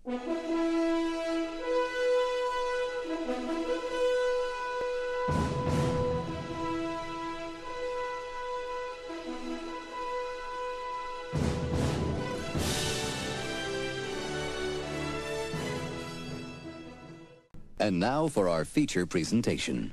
And now for our feature presentation.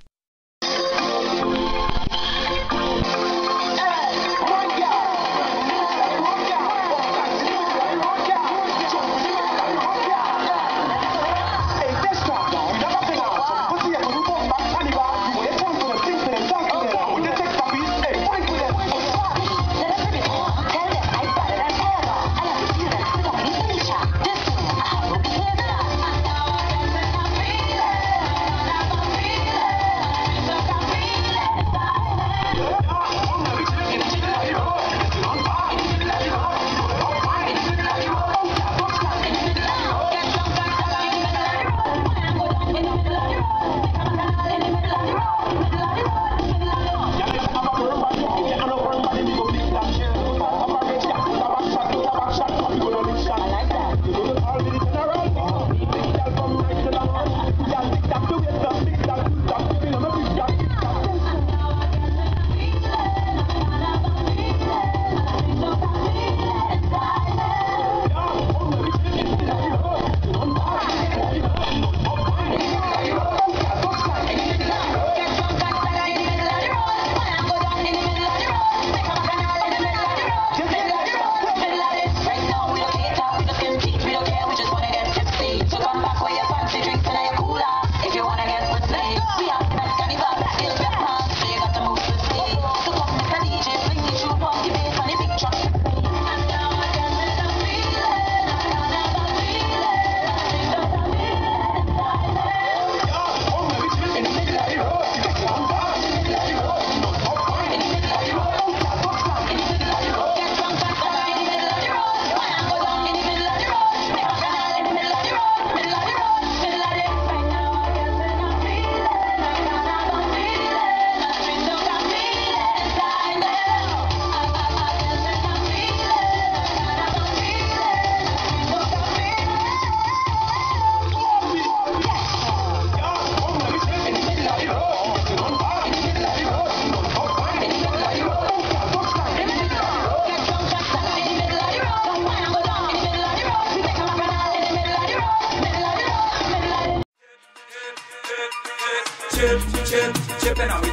Chipping and we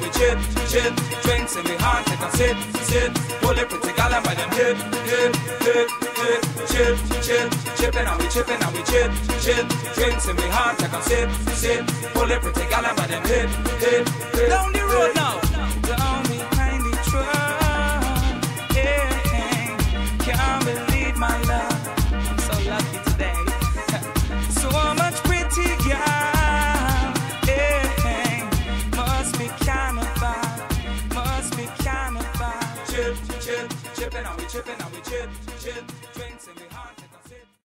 chip. Drinks in the hand, take a sip. Pull it pretty gal and by them hip. Chipping and we chip. Drinks in the hand, take a sip. Pull it pretty gal and by them hip. Down the road now. Down behind the truck. Yeah, can't believe my love. I'm so lucky today. So much pretty girl. Chipping and we chip.